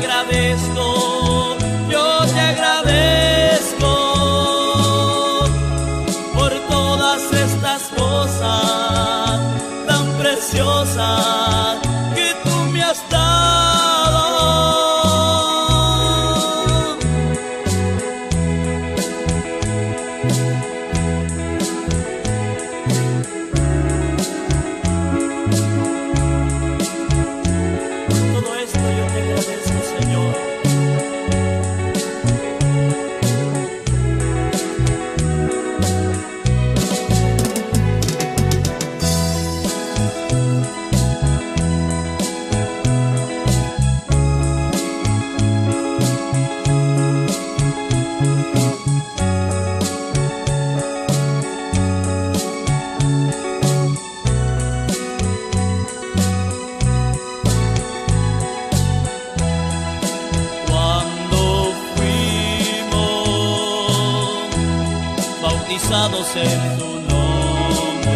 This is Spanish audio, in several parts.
agradezco, yo te agradezco por todas estas cosas tan preciosas que tú me has dado. Todo esto yo te agradezco, Señor. Bautizados en tu nombre,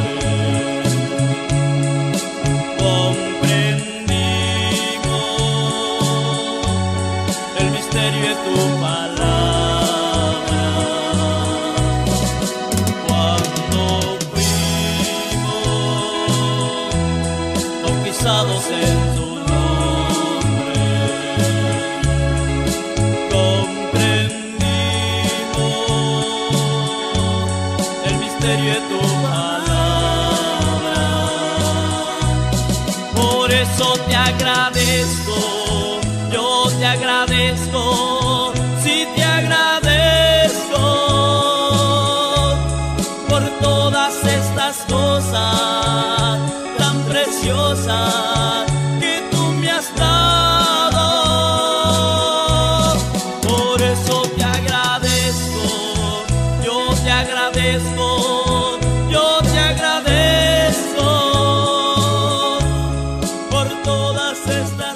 comprendimos el misterio de tu palabra. Cuando fuimos bautizados en tu nombre, de tu palabra. Por eso te agradezco, yo te agradezco, sí te agradezco por todas estas cosas tan preciosas que tú me has dado. Por eso te agradezco, yo te agradezco, yo te agradezco por todas estas